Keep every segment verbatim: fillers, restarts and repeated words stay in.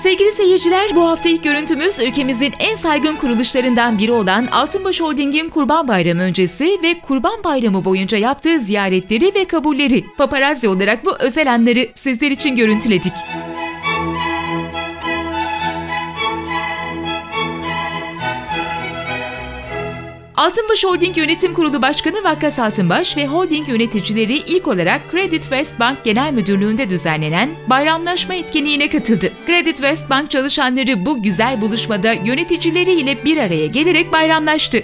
Sevgili seyirciler, bu hafta ilk görüntümüz ülkemizin en saygın kuruluşlarından biri olan Altınbaş Holding'in Kurban Bayramı öncesi ve Kurban Bayramı boyunca yaptığı ziyaretleri ve kabulleri. Paparazzi olarak bu özel anları sizler için görüntüledik. Altınbaş Holding Yönetim Kurulu Başkanı Vakkas Altınbaş ve holding yöneticileri ilk olarak Credit West Bank Genel Müdürlüğü'nde düzenlenen bayramlaşma etkinliğine katıldı. Credit West Bank çalışanları bu güzel buluşmada yöneticileriyle bir araya gelerek bayramlaştı.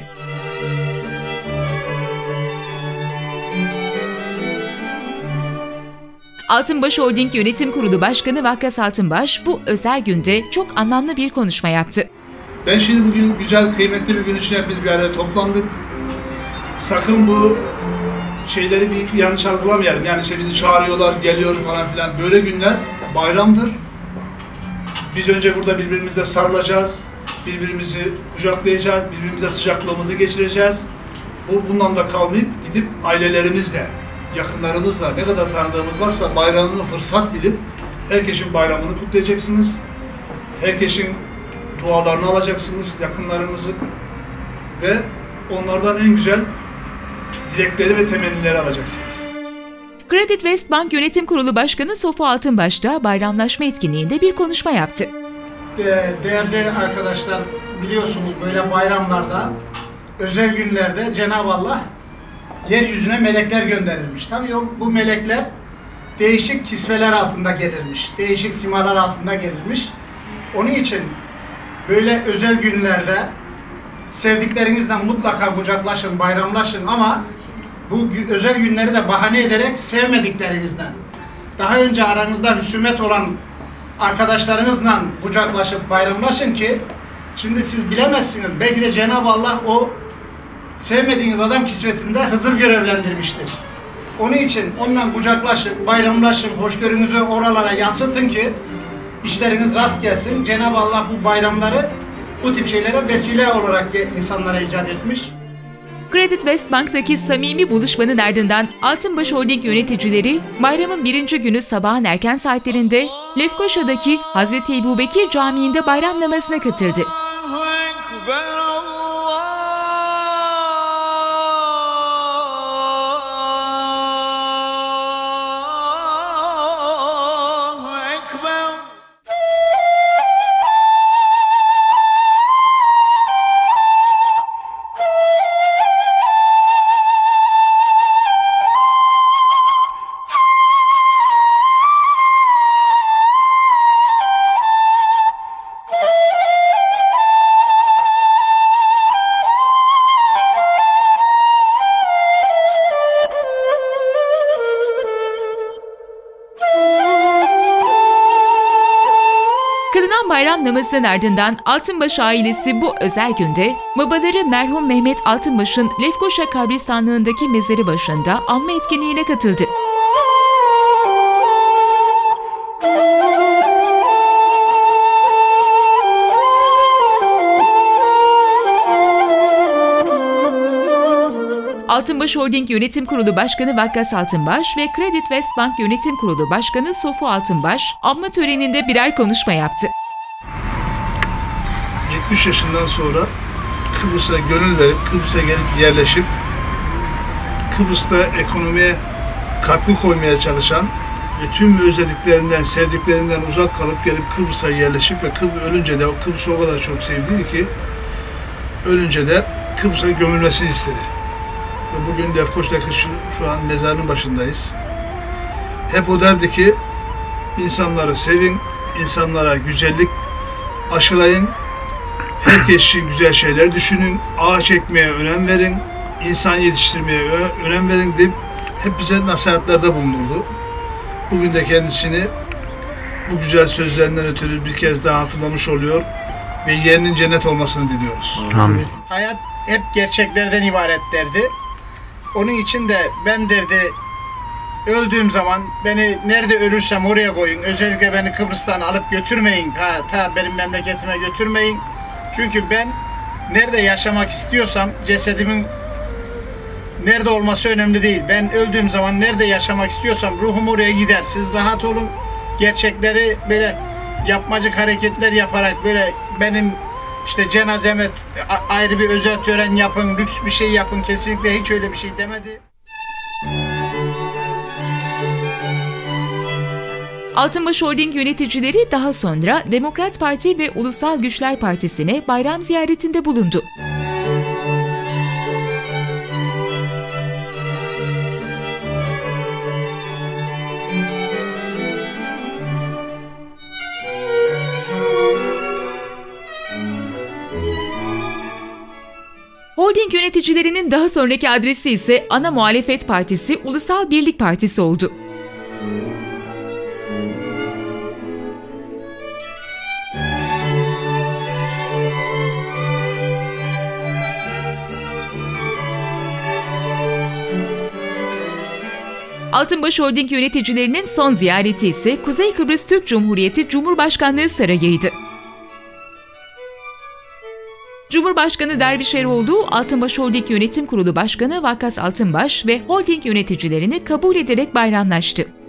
Altınbaş Holding Yönetim Kurulu Başkanı Vakkas Altınbaş bu özel günde çok anlamlı bir konuşma yaptı. Ben şimdi bugün güzel, kıymetli bir gün için hepimiz bir araya toplandık. Sakın bu şeyleri bir yanlış algılamayalım. Yani işte bizi çağırıyorlar, geliyor falan filan. Böyle günler bayramdır. Biz önce burada birbirimizle sarılacağız, birbirimizi kucaklayacağız, birbirimize sıcaklığımızı geçireceğiz. Bu bundan da kalmayıp gidip ailelerimizle, yakınlarımızla, ne kadar tanıdığımız varsa bayramını fırsat bilip herkesin bayramını kutlayacaksınız. Herkesin dualarını alacaksınız, yakınlarınızı ve onlardan en güzel dilekleri ve temennileri alacaksınız. Credit West Bank Yönetim Kurulu Başkanı Sofu Altınbaş da bayramlaşma etkinliğinde bir konuşma yaptı. De değerli arkadaşlar, biliyorsunuz böyle bayramlarda, özel günlerde Cenab-ı Allah yeryüzüne melekler gönderilmiş. Tabii bu melekler değişik kisveler altında gelirmiş, değişik simalar altında gelirmiş. Onun için böyle özel günlerde sevdiklerinizle mutlaka kucaklaşın, bayramlaşın ama bu özel günleri de bahane ederek sevmediklerinizden, daha önce aranızda husumet olan arkadaşlarınızla kucaklaşıp bayramlaşın ki şimdi siz bilemezsiniz. Belki de Cenab-ı Allah o sevmediğiniz adam kisvetinde Hızır görevlendirmiştir. Onun için onunla kucaklaşın, bayramlaşın, hoşgörünüzü oralara yansıtın ki İşleriniz rast gelsin. Cenab-ı Allah bu bayramları bu tip şeylere vesile olarak insanlara icat etmiş. Credit West Bank'taki samimi buluşmanın ardından Altınbaş Holding yöneticileri bayramın birinci günü sabahın erken saatlerinde Lefkoşa'daki Hazreti Ebubekir Camii'nde bayram namazına katıldı. Kılınan bayram namazının ardından Altınbaş ailesi bu özel günde babaları merhum Mehmet Altınbaş'ın Lefkoşa kabristanlığındaki mezarı başında anma etkinliğine katıldı. Altınbaş Holding Yönetim Kurulu Başkanı Vakkas Altınbaş ve Credit West Bank Yönetim Kurulu Başkanı Sofu Altınbaş anma töreninde birer konuşma yaptı. yetmiş yaşından sonra Kıbrıs'a gönül verip Kıbrıs'a gelip yerleşip Kıbrıs'ta ekonomiye katkı koymaya çalışan ve tüm özlediklerinden, sevdiklerinden uzak kalıp gelip Kıbrıs'a yerleşip ve Kıbrıs ölünce de Kıbrıs'ı o kadar çok sevdiydi ki ölünce de Kıbrıs'a gömülmesini istedi. Bugün Lefkoşa'daki şu, şu an mezarının başındayız. Hep o derdi ki insanları sevin, insanlara güzellik aşılayın, herkes için güzel şeyler düşünün, ağaç ekmeye önem verin, insan yetiştirmeye önem verin deyip hep bize nasihatlerde bulunurdu. Bugün de kendisini bu güzel sözlerinden ötürü bir kez daha hatırlamış oluyor ve yerinin cennet olmasını diliyoruz. Amin. Hayat hep gerçeklerden ibaret derdi. Onun için de ben derdi, öldüğüm zaman beni nerede ölürsem oraya koyun. Özellikle beni Kıbrıs'tan alıp götürmeyin. Ha, ta benim memleketime götürmeyin. Çünkü ben nerede yaşamak istiyorsam cesedimin nerede olması önemli değil. Ben öldüğüm zaman nerede yaşamak istiyorsam ruhum oraya gider. Siz rahat olun. Gerçekleri böyle yapmacık hareketler yaparak böyle benim işte cenazeme ayrı bir özel tören yapın, lüks bir şey yapın, kesinlikle hiç öyle bir şey demedi. Altınbaş Holding yöneticileri daha sonra Demokrat Parti ve Ulusal Güçler Partisi'ne bayram ziyaretinde bulundu. Holding yöneticilerinin daha sonraki adresi ise ana muhalefet partisi Ulusal Birlik Partisi oldu. Altınbaş Holding yöneticilerinin son ziyareti ise Kuzey Kıbrıs Türk Cumhuriyeti Cumhurbaşkanlığı Sarayı'ydı. Cumhurbaşkanı Derviş Eroğlu, Altınbaş Holding Yönetim Kurulu Başkanı Vakkas Altınbaş ve holding yöneticilerini kabul ederek bayramlaştı.